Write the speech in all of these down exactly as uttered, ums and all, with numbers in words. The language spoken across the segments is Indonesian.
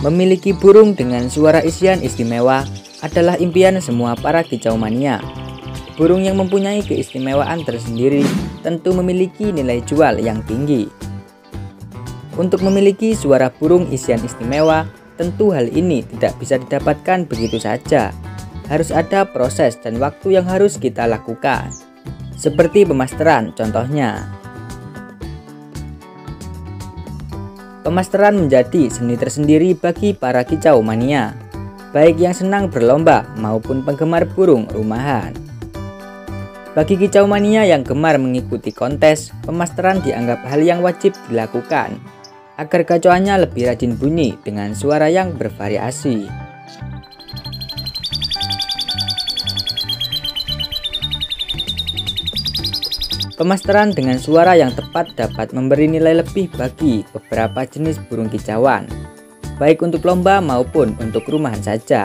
Memiliki burung dengan suara isian istimewa adalah impian semua para kicau mania. Burung yang mempunyai keistimewaan tersendiri tentu memiliki nilai jual yang tinggi. Untuk memiliki suara burung isian istimewa, tentu hal ini tidak bisa didapatkan begitu saja. Harus ada proses dan waktu yang harus kita lakukan. Seperti pemasteran contohnya. Pemasteran menjadi seni tersendiri bagi para kicau mania, baik yang senang berlomba maupun penggemar burung rumahan. Bagi kicau mania yang gemar mengikuti kontes, pemasteran dianggap hal yang wajib dilakukan, agar kacauannya lebih rajin bunyi dengan suara yang bervariasi. Pemasteran dengan suara yang tepat dapat memberi nilai lebih bagi beberapa jenis burung kicauan, baik untuk lomba maupun untuk rumahan saja.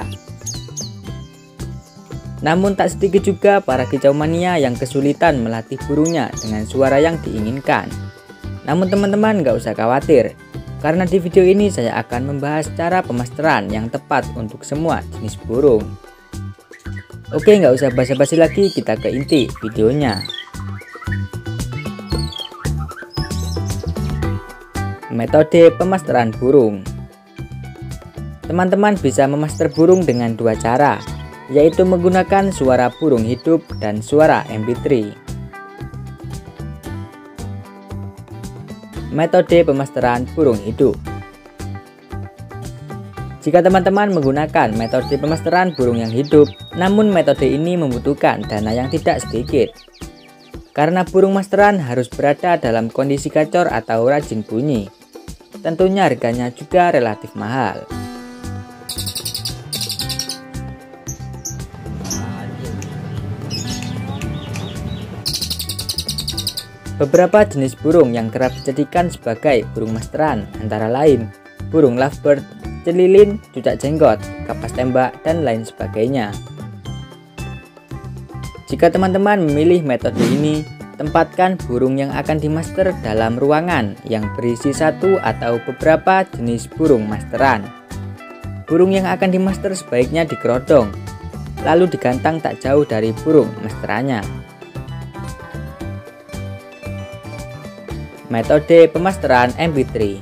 Namun tak sedikit juga para kicau mania yang kesulitan melatih burungnya dengan suara yang diinginkan. Namun teman-teman gak usah khawatir, karena di video ini saya akan membahas cara pemasteran yang tepat untuk semua jenis burung. Oke, gak usah basa-basi lagi, kita ke inti videonya. Metode pemasteran burung. Teman-teman bisa memaster burung dengan dua cara, yaitu menggunakan suara burung hidup dan suara M P tiga. Metode pemasteran burung hidup. Jika teman-teman menggunakan metode pemasteran burung yang hidup, namun metode ini membutuhkan dana yang tidak sedikit, karena burung masteran harus berada dalam kondisi gacor atau rajin bunyi. Tentunya harganya juga relatif mahal. Beberapa jenis burung yang kerap dijadikan sebagai burung masteran antara lain burung lovebird, celilin, cucak jenggot, kapas tembak, dan lain sebagainya. Jika teman-teman memilih metode ini, tempatkan burung yang akan dimaster dalam ruangan yang berisi satu atau beberapa jenis burung masteran. Burung yang akan dimaster sebaiknya dikerodong, lalu digantang tak jauh dari burung masterannya. Metode pemasteran M P tiga.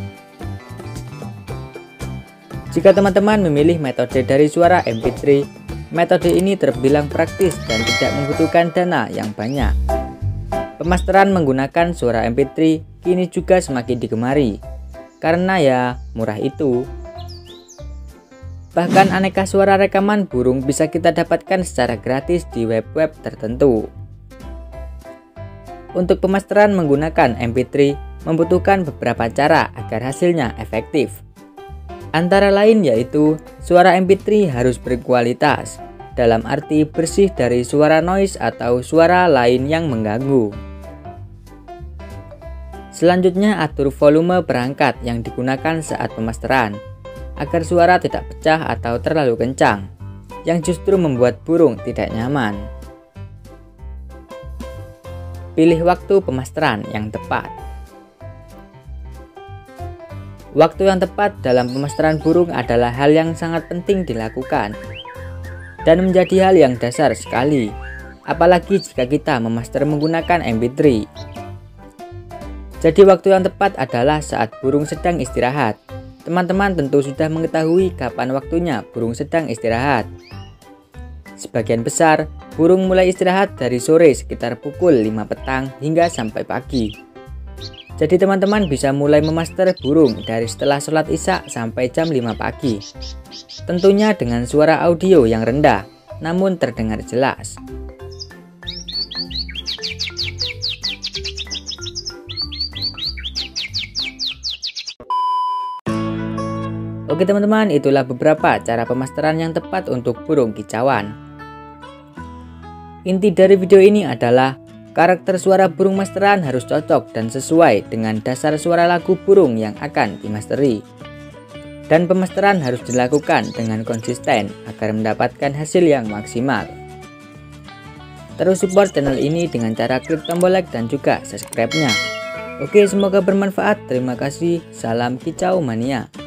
Jika teman-teman memilih metode dari suara M P tiga, metode ini terbilang praktis dan tidak membutuhkan dana yang banyak. Pemasteran menggunakan suara M P tiga kini juga semakin digemari, karena ya murah itu. Bahkan aneka suara rekaman burung bisa kita dapatkan secara gratis di web-web tertentu. Untuk pemasteran menggunakan M P tiga membutuhkan beberapa cara agar hasilnya efektif. Antara lain yaitu suara M P tiga harus berkualitas, dalam arti bersih dari suara noise atau suara lain yang mengganggu. Selanjutnya, atur volume perangkat yang digunakan saat pemasteran, agar suara tidak pecah atau terlalu kencang, yang justru membuat burung tidak nyaman. Pilih waktu pemasteran yang tepat. Waktu yang tepat dalam pemasteran burung adalah hal yang sangat penting dilakukan, dan menjadi hal yang dasar sekali, apalagi jika kita memaster menggunakan M P tiga. Jadi waktu yang tepat adalah saat burung sedang istirahat. Teman-teman tentu sudah mengetahui kapan waktunya burung sedang istirahat. Sebagian besar burung mulai istirahat dari sore sekitar pukul lima petang hingga sampai pagi. Jadi teman-teman bisa mulai memaster burung dari setelah sholat isya sampai jam lima pagi. Tentunya dengan suara audio yang rendah, namun terdengar jelas. Oke teman-teman, itulah beberapa cara pemasteran yang tepat untuk burung kicauan. Inti dari video ini adalah karakter suara burung masteran harus cocok dan sesuai dengan dasar suara lagu burung yang akan dimasteri. Dan pemasteran harus dilakukan dengan konsisten agar mendapatkan hasil yang maksimal. Terus support channel ini dengan cara klik tombol like dan juga subscribe-nya. Oke, semoga bermanfaat. Terima kasih. Salam kicau mania.